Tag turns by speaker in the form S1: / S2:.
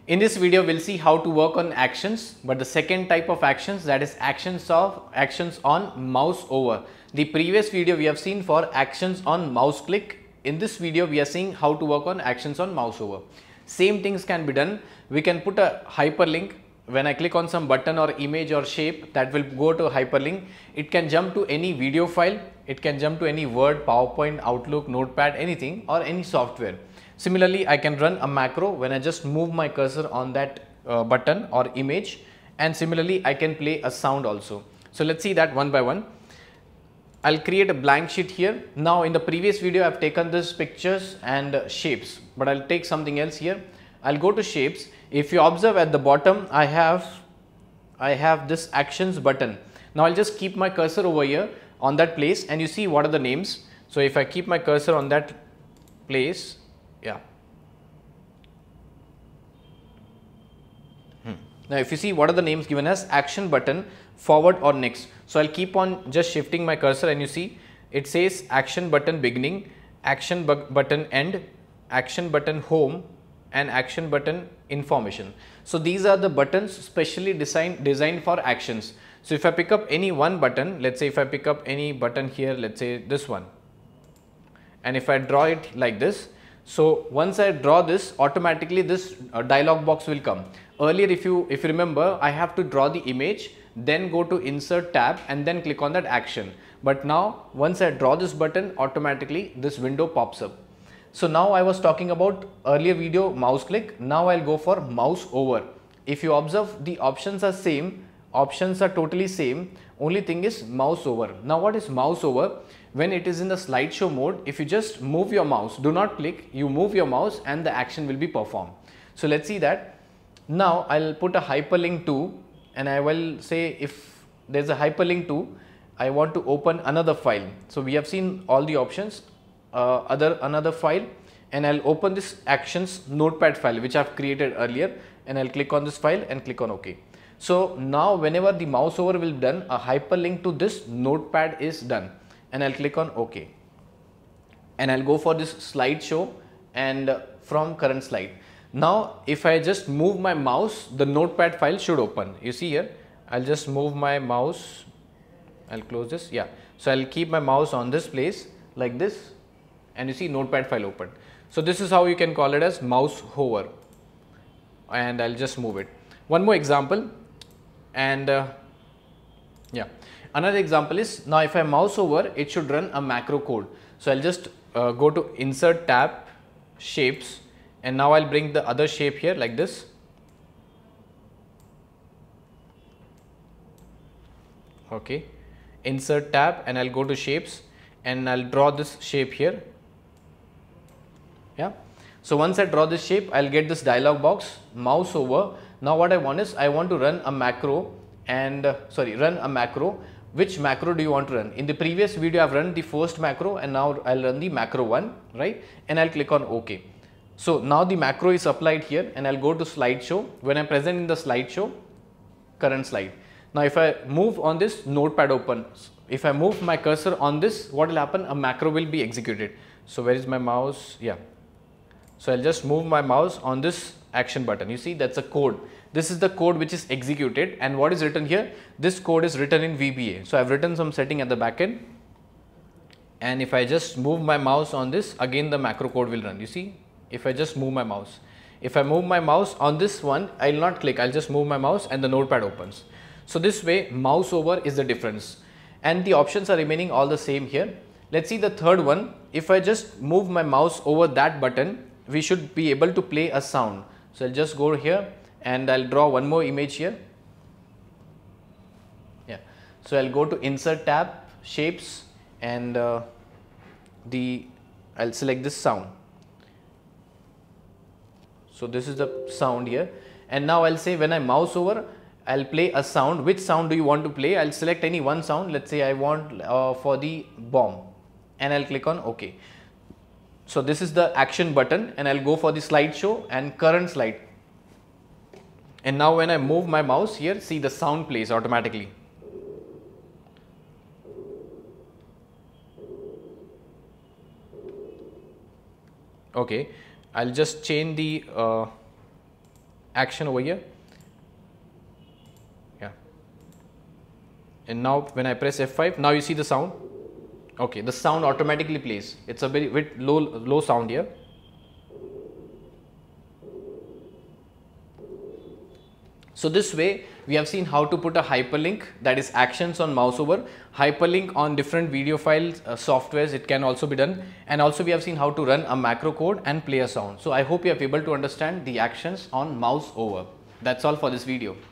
S1: In this video, we'll see how to work on actions, but the second type of actions, that is actions on mouse over. The previous video we have seen for actions on mouse click. In this video, we are seeing how to work on actions on mouse over. Same things can be done. We can put a hyperlink. When I click on some button or image or shape, that will go to a hyperlink. It can jump to any video file. It can jump to any Word, PowerPoint, Outlook, Notepad, anything or any software. Similarly, I can run a macro when I just move my cursor on that button or image, and similarly I can play a sound also. So let's see that one by one. I'll create a blank sheet here. Now in the previous video I've taken this pictures and shapes, but I'll take something else here. I'll go to shapes. If you observe at the bottom, I have this actions button. Now I'll just keep my cursor over here on that place, and you see what are the names. So if I keep my cursor on that place, Now if you see what are the names given as action button, forward or next. So I'll keep on just shifting my cursor, and you see it says action button beginning, action button end, action button home, and action button information. So these are the buttons specially designed for actions. So if I pick up any one button, let's say if I pick up any button here, let's say this one, and if I draw it like this, so once I draw this, automatically this dialog box will come. Earlier, if you remember, I have to draw the image, then go to insert tab and then click on that action. But now once I draw this button, automatically this window pops up. So now I was talking about earlier video mouse click. Now I'll go for mouse over. If you observe, the options are same, options are totally same. Only thing is mouse over. Now what is mouse over? When it is in the slideshow mode, if you just move your mouse, do not click, you move your mouse and the action will be performed. So let's see that. Now I'll put a hyperlink to, and I will say if there's a hyperlink to, I want to open another file. So we have seen all the options, another file, and I'll open this actions notepad file which I've created earlier, and I'll click on this file and click on OK. So now whenever the mouse over will be done, a hyperlink to this notepad is done, and I'll click on OK, and I'll go for this slideshow and from current slide. Now if I just move my mouse, the notepad file should open. You see here, I'll just move my mouse, I'll close this, so I'll keep my mouse on this place like this, and you see notepad file open. So this is how you can call it as mouse hover, and I'll just move it. One more example, and another example is, now if I mouse over, it should run a macro code. So I'll just go to insert tab, shapes, and now I'll bring the other shape here like this. Okay, insert tab, and I'll go to shapes, and I'll draw this shape here. So once I draw this shape, I'll get this dialog box, mouse over. Now what I want is, I want to run a macro, and run a macro. Which macro do you want to run? In the previous video I've run the first macro, and now I'll run the macro one, right? And I'll click on OK. So now the macro is applied here, and I'll go to slideshow. When I'm present in the slideshow, current slide. Now if I move on this, notepad opens. If I move my cursor on this, what will happen? A macro will be executed. So where is my mouse? So I'll just move my mouse on this action button. You see, that's a code. This is the code which is executed, and what is written here? This code is written in VBA. So I've written some setting at the back end, and if I just move my mouse on this, again the macro code will run. You see, if I just move my mouse, if I move my mouse on this one, I'll not click, I'll just move my mouse and the notepad opens. So this way, mouse over is the difference, and the options are remaining all the same here. Let's see the third one. If I just move my mouse over that button, we should be able to play a sound. So I'll just go here, and I'll draw one more image here. So I'll go to insert tab, shapes, and I'll select this sound. So this is the sound here, and now I'll say when I mouse over, I'll play a sound. Which sound do you want to play? I'll select any one sound. Let's say I want for the bomb, and I'll click on OK. So this is the action button, and I'll go for the slideshow and current slide. And now when I move my mouse here, see the sound plays automatically. Okay, I'll just change the action over here. Yeah. And now when I press F5, now you see the sound. Okay, the sound automatically plays. It's a very bit low sound here. So this way we have seen how to put a hyperlink, that is actions on mouse over, hyperlink on different video files, softwares, it can also be done, and also we have seen how to run a macro code and play a sound. So I hope you are able to understand the actions on mouse over. That's all for this video.